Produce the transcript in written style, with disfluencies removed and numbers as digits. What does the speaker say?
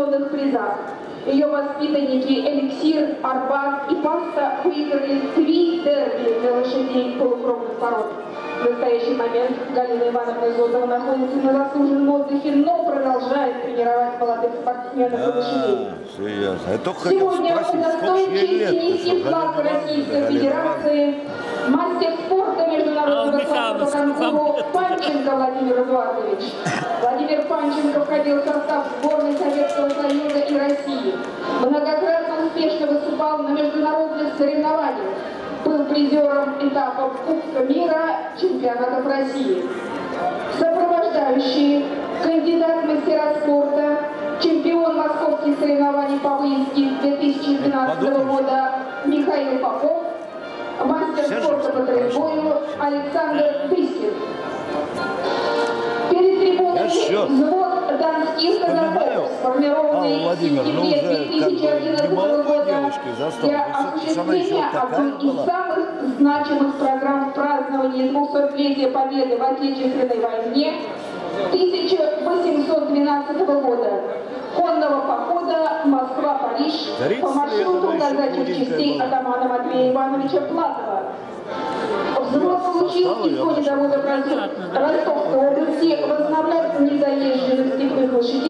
традиционных призах. Ее воспитанники Эликсир, Арбат и Паста выиграли 3 дерби для лошадей полукровных пород. В настоящий момент Галина Ивановна Зотова находится на заслуженном отдыхе, но продолжает тренировать молодых спортсменов и лошадей. Сегодня удостоен чести нести флаг Российской Федерации мастер спорта международного класса по конкуру Панченко Владимир Эдуардович. Владимир Панченко входил в состав сборной Советского Союза и России. Многократно успешно выступал на международных соревнованиях. Был призером этапов Кубка мира, чемпионатов России. Сопровождающие: кандидат в мастера спорта, чемпион московских соревнований по выездке 2012 года Михаил Попов, мастер спорта по троебою Александр Трискин. Перед трибунами взвод донских казаков, сформированный в сентябре 2011 года для осуществления одной из самых значимых программ празднования 200-летия Победы в Отечественной войне 1812 года. Конного похода Москва-Париж по маршруту казачьих частей атамана Матвея Ивановича Платова. Взвод получил исходе завода Ростовской области возобновлять незаезженных степных лошадей.